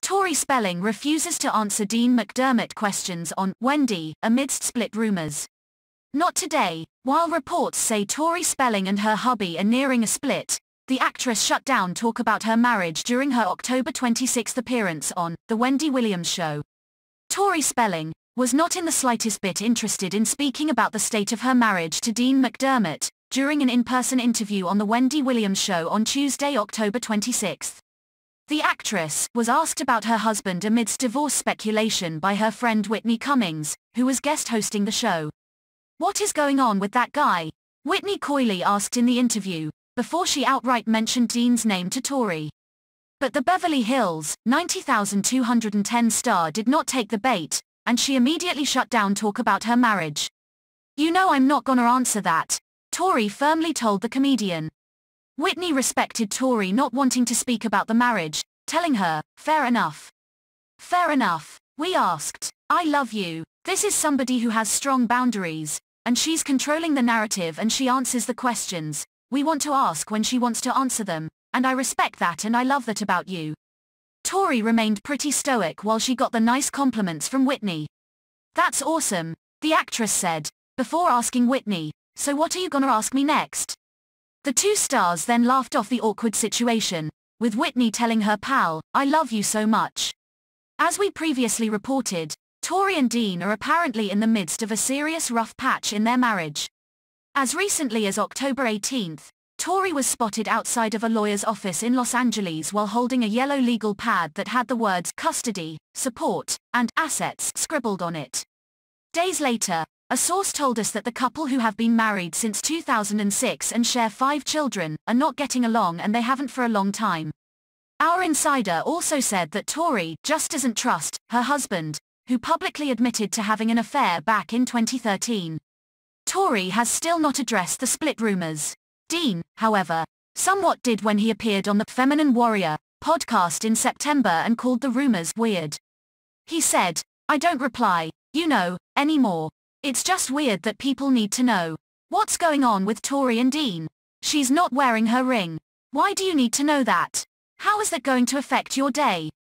Tori Spelling refuses to answer Dean McDermott questions on Wendy amidst split rumors. Not today. While reports say Tori Spelling and her hubby are nearing a split, the actress shut down talk about her marriage during her October 26 appearance on The Wendy Williams Show. Tori Spelling was not in the slightest bit interested in speaking about the state of her marriage to Dean McDermott during an in-person interview on The Wendy Williams Show on Tuesday, October 26. The actress was asked about her husband amidst divorce speculation by her friend Whitney Cummings, who was guest hosting the show. "What is going on with that guy?" Whitney coyly asked in the interview, before she outright mentioned Dean's name to Tori. But the Beverly Hills 90,210 star did not take the bait, and she immediately shut down talk about her marriage. "You know I'm not gonna answer that," Tori firmly told the comedian. Whitney respected Tori not wanting to speak about the marriage, telling her, "Fair enough. Fair enough. We asked. I love you. This is somebody who has strong boundaries, and she's controlling the narrative and she answers the questions we want to ask when she wants to answer them, and I respect that and I love that about you." Tori remained pretty stoic while she got the nice compliments from Whitney. "That's awesome," the actress said, before asking Whitney, "So what are you gonna ask me next?" The two stars then laughed off the awkward situation, with Whitney telling her pal, "I love you so much." As we previously reported, Tori and Dean are apparently in the midst of a serious rough patch in their marriage. As recently as October 18, Tori was spotted outside of a lawyer's office in Los Angeles while holding a yellow legal pad that had the words custody, support, and assets scribbled on it. Days later, a source told us that the couple, who have been married since 2006 and share 5 children, are not getting along, and they haven't for a long time. Our insider also said that Tori just doesn't trust her husband, who publicly admitted to having an affair back in 2013. Tori has still not addressed the split rumors. Dean, however, somewhat did when he appeared on the Feminine Warrior podcast in September and called the rumors weird. He said, "I don't reply, anymore. It's just weird that people need to know. What's going on with Tori and Dean? She's not wearing her ring. Why do you need to know that? How is that going to affect your day?"